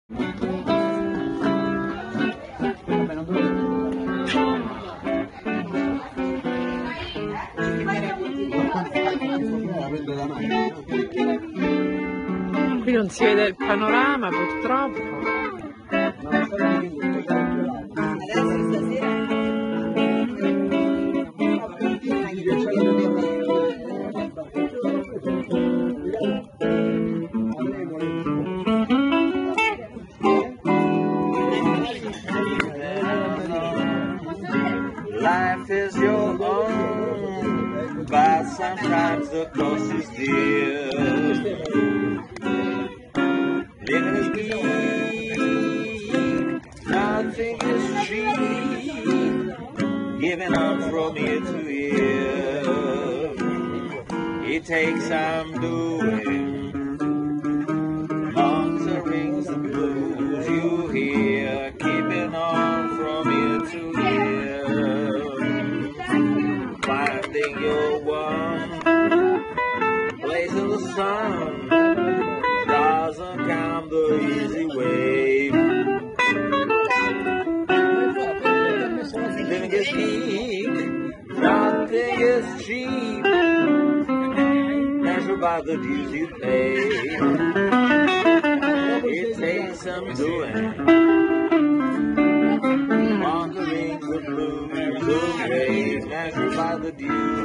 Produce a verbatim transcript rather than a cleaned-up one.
Qui non si vede il panorama purtroppo. Life is your own, but sometimes the cost is dear. Living is deep, nothing is cheap. Giving up from year to year, it takes some doing. Answering the blues you hear, keeping on from year to year. Finding your one place in the sun doesn't come the easy way. Living is deep, nothing is cheap. Measured by the dues you pay. It takes some doing. Wandering the blues away, measured by the dues